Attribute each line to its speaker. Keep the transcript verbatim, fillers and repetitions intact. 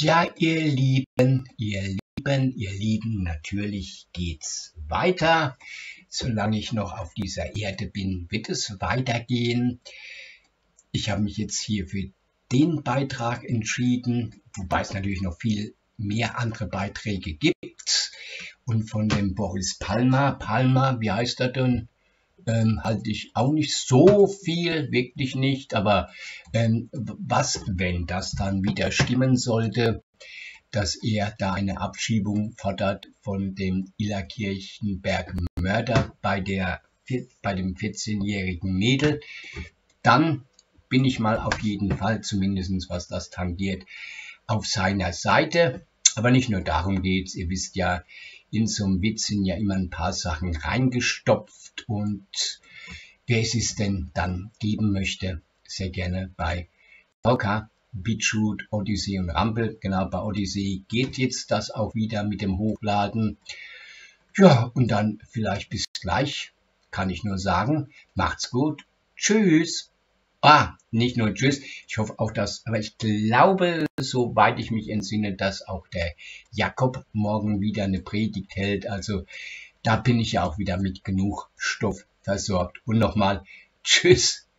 Speaker 1: Tja, ihr Lieben, ihr Lieben, ihr Lieben, natürlich geht's weiter. Solange ich noch auf dieser Erde bin, wird es weitergehen. Ich habe mich jetzt hier für den Beitrag entschieden, wobei es natürlich noch viel mehr andere Beiträge gibt. Und von dem Boris Palmer, Palmer, wie heißt er denn? Ähm, halte ich auch nicht so viel, wirklich nicht, aber ähm, was, wenn das dann wieder stimmen sollte, dass er da eine Abschiebung fordert von dem Illerkirchenberg-Mörder bei, der, bei dem vierzehnjährigen Mädel, dann bin ich mal auf jeden Fall, zumindest was das tangiert, auf seiner Seite. Aber nicht nur darum geht's, ihr wisst ja, in so einem Witz sind ja immer ein paar Sachen reingestopft und wer es ist denn dann geben möchte, sehr gerne bei V K, BitChute, Odyssey und Rumble. Genau, bei Odyssey geht jetzt das auch wieder mit dem Hochladen. Ja, und dann vielleicht bis gleich, kann ich nur sagen. Macht's gut. Tschüss. Ah, nicht nur tschüss, ich hoffe auch, dass, aber ich glaube, soweit ich mich entsinne, dass auch der Jakob morgen wieder eine Predigt hält. Also da bin ich ja auch wieder mit genug Stoff versorgt. Und nochmal, tschüss.